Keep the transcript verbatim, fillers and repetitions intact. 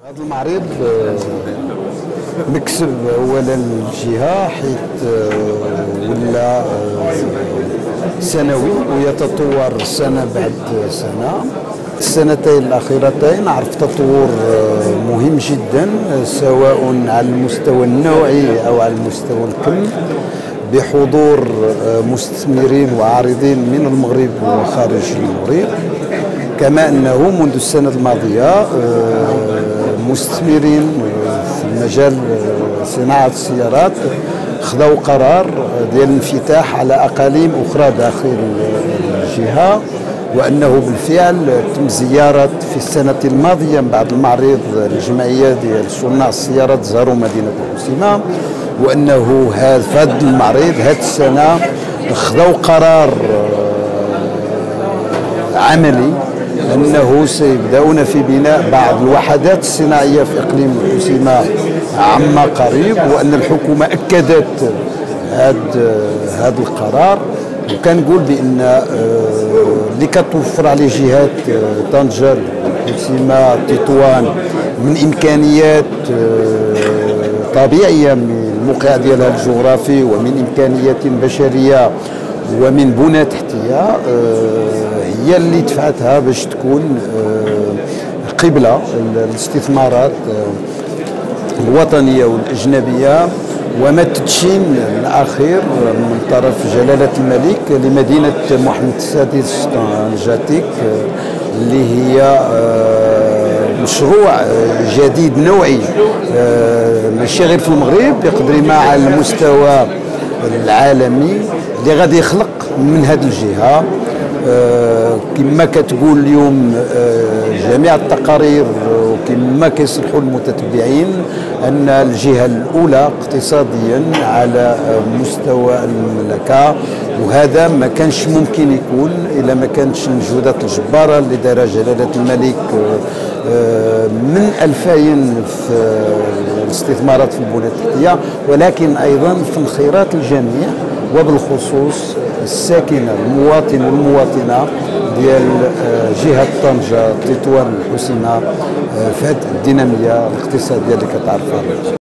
هذا المعرض مكسب اولا الجهه حيث ولا سنوي ويتطور سنه بعد سنه. السنتين الاخيرتين عرف تطور مهم جدا سواء على المستوى النوعي او على المستوى الكمي بحضور مستثمرين وعارضين من المغرب وخارج المغرب، كما انه منذ السنه الماضيه مستثمرين في مجال صناعه السيارات خذوا قرار ديال الانفتاح على اقاليم اخرى داخل الجهه، وانه بالفعل تم زياره في السنه الماضيه من بعد المعرض الجمعيه ديال صناع السيارات زاروا مدينه الحسيمه، وانه هذا في هذا المعرض هذه السنه خذوا قرار عملي أنه سيبدأون في بناء بعض الوحدات الصناعية في إقليم الحسيمة عما قريب، وأن الحكومة أكدت هذا هذا القرار. وكنقول بأن اللي كتوفر عليه جهات طنجة الحسيمة تطوان من إمكانيات طبيعية من الموقع ديالها الجغرافي ومن إمكانيات بشرية ومن بنى تحتية هي اللي دفعتها باش تكون قبلة الاستثمارات الوطنية والأجنبية وما التدشين الأخير من طرف جلالة الملك لمدينة محمد السادس طنجاتيك، اللي هي مشروع جديد نوعي ماشي غير في المغرب، يقدر مع على المستوى العالمي اللي غادي يخلق من هذه الجهه كما كتقول اليوم جميع التقارير وكما كيصلحوا المتتبعين ان الجهه الاولى اقتصاديا على مستوى المملكه، وهذا ما كانش ممكن يكون الا ما كانتش المجهودات الجباره اللي دارها جلاله الملك من ألفين في الاستثمارات في البنى التحتيه، ولكن ايضا في انخراط الجميع وبالخصوص الساكنه المواطن والمواطنه ديال جهه طنجه تطوان الحسيمه في هذه الديناميه الاقتصاديه اللي كتعرفها.